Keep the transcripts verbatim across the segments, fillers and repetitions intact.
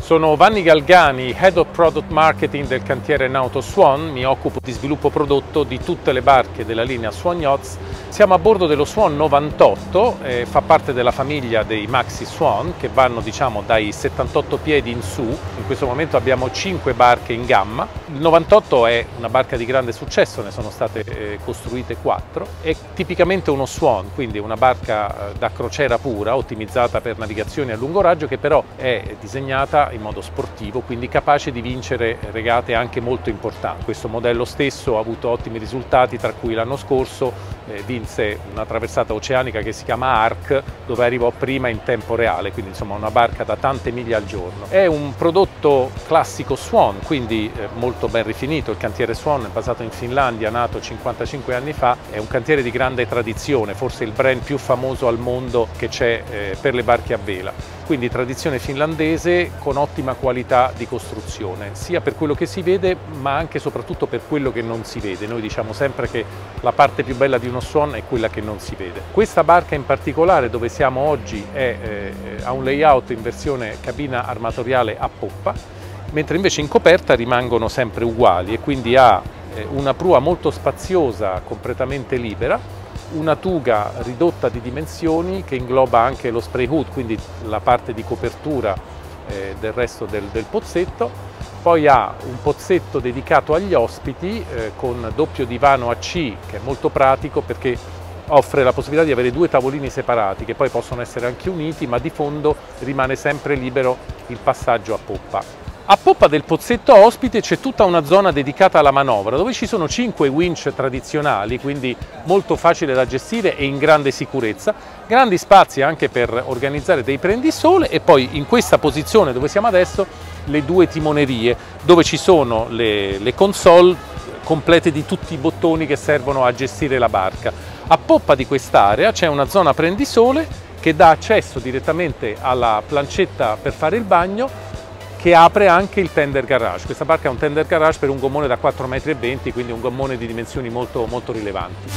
Sono Vanni Galgani, Head of Product Marketing del cantiere Nauto Swan, mi occupo di sviluppo prodotto di tutte le barche della linea Swan Yachts. Siamo a bordo dello Swan novantotto, eh, fa parte della famiglia dei Maxi Swan che vanno diciamo dai settantotto piedi in su. In questo momento abbiamo cinque barche in gamma. Il novantotto è una barca di grande successo, ne sono state eh, costruite quattro. È tipicamente uno Swan, quindi una barca da crociera pura, ottimizzata per navigazioni a lungo raggio, che però è disegnata in modo sportivo, quindi capace di vincere regate anche molto importanti. Questo modello stesso ha avuto ottimi risultati, tra cui l'anno scorso eh, vinse una traversata oceanica che si chiama Ark, dove arrivò prima in tempo reale, quindi insomma una barca da tante miglia al giorno. È un prodotto classico Swan, quindi eh, molto ben rifinito. Il cantiere Swan è basato in Finlandia, nato cinquantacinque anni fa, è un cantiere di grande tradizione, forse il brand più famoso al mondo che c'è eh, per le barche a vela. Quindi tradizione finlandese con ottima qualità di costruzione, sia per quello che si vede ma anche e soprattutto per quello che non si vede. Noi diciamo sempre che la parte più bella di uno Swan è quella che non si vede. Questa barca in particolare, dove siamo oggi, è, eh, ha un layout in versione cabina armatoriale a poppa, mentre invece in coperta rimangono sempre uguali e quindi ha eh, una prua molto spaziosa, completamente libera, una tuga ridotta di dimensioni che ingloba anche lo spray hood, quindi la parte di copertura eh, del resto del, del pozzetto. Poi ha un pozzetto dedicato agli ospiti eh, con doppio divano a C, che è molto pratico perché offre la possibilità di avere due tavolini separati che poi possono essere anche uniti, ma di fondo rimane sempre libero il passaggio a poppa. A poppa del pozzetto ospite c'è tutta una zona dedicata alla manovra, dove ci sono cinque winch tradizionali, quindi molto facile da gestire e in grande sicurezza, grandi spazi anche per organizzare dei prendisole, e poi in questa posizione dove siamo adesso le due timonerie, dove ci sono le, le console complete di tutti i bottoni che servono a gestire la barca. A poppa di quest'area c'è una zona prendisole che dà accesso direttamente alla plancetta per fare il bagno, che apre anche il tender garage. Questa barca è un tender garage per un gommone da quattro virgola venti metri, quindi un gommone di dimensioni molto, molto rilevanti.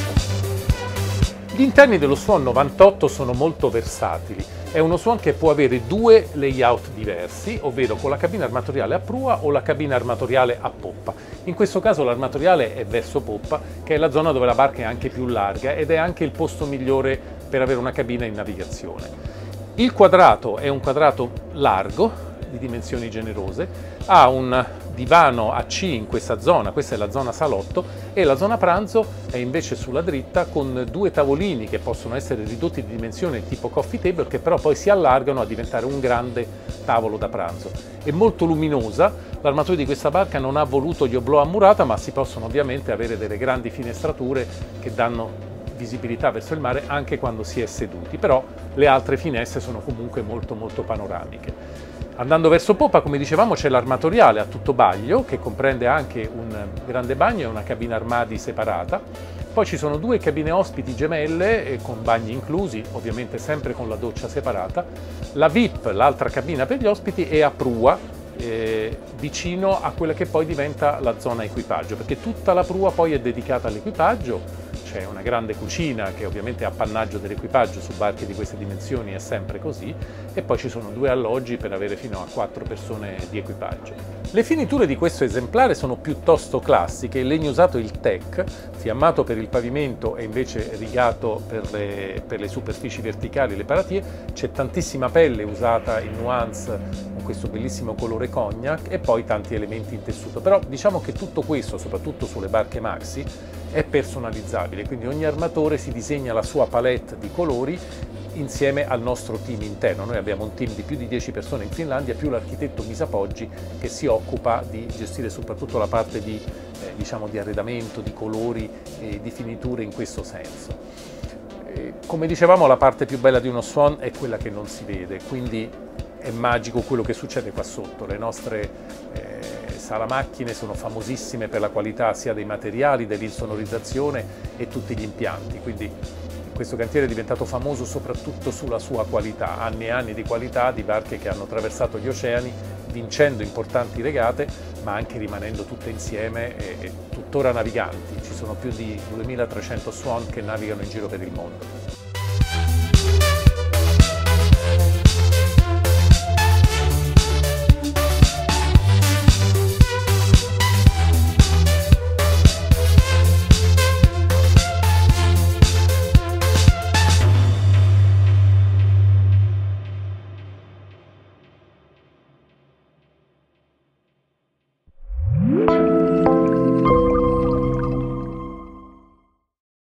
Gli interni dello Swan novantotto sono molto versatili. È uno Swan che può avere due layout diversi, ovvero con la cabina armatoriale a prua o la cabina armatoriale a poppa. In questo caso l'armatoriale è verso poppa, che è la zona dove la barca è anche più larga ed è anche il posto migliore per avere una cabina in navigazione. Il quadrato è un quadrato largo, di dimensioni generose, ha un divano a C in questa zona, questa è la zona salotto, e la zona pranzo è invece sulla dritta con due tavolini che possono essere ridotti di dimensione tipo coffee table, che però poi si allargano a diventare un grande tavolo da pranzo. È molto luminosa, l'armatura di questa barca non ha voluto gli oblò a murata, ma si possono ovviamente avere delle grandi finestrature che danno visibilità verso il mare anche quando si è seduti, però le altre finestre sono comunque molto molto panoramiche. Andando verso poppa, come dicevamo, c'è l'armatoriale a tutto baglio, che comprende anche un grande bagno e una cabina armadi separata. Poi ci sono due cabine ospiti gemelle con bagni inclusi, ovviamente sempre con la doccia separata. La V I P, l'altra cabina per gli ospiti, è a prua, eh, vicino a quella che poi diventa la zona equipaggio, perché tutta la prua poi è dedicata all'equipaggio. C'è una grande cucina che ovviamente è appannaggio dell'equipaggio, su barche di queste dimensioni è sempre così, e poi ci sono due alloggi per avere fino a quattro persone di equipaggio. Le finiture di questo esemplare sono piuttosto classiche, il legno usato è il teak, fiammato per il pavimento e invece rigato per le, per le superfici verticali, le paratie. C'è tantissima pelle usata in nuance con questo bellissimo colore cognac e poi tanti elementi in tessuto, però diciamo che tutto questo, soprattutto sulle barche maxi, è personalizzabile, quindi ogni armatore si disegna la sua palette di colori insieme al nostro team interno. Noi abbiamo un team di più di dieci persone in Finlandia, più l'architetto Misa Poggi, che si occupa di gestire soprattutto la parte di, eh, diciamo, di arredamento, di colori e di finiture in questo senso. Eh, come dicevamo, la parte più bella di uno Swan è quella che non si vede, quindi è magico quello che succede qua sotto. Le nostre eh, salamacchine sono famosissime per la qualità sia dei materiali, dell'insonorizzazione e tutti gli impianti, quindi questo cantiere è diventato famoso soprattutto sulla sua qualità, anni e anni di qualità di barche che hanno attraversato gli oceani, vincendo importanti regate, ma anche rimanendo tutte insieme e, e tuttora naviganti. Ci sono più di duemilatrecento Swan che navigano in giro per il mondo.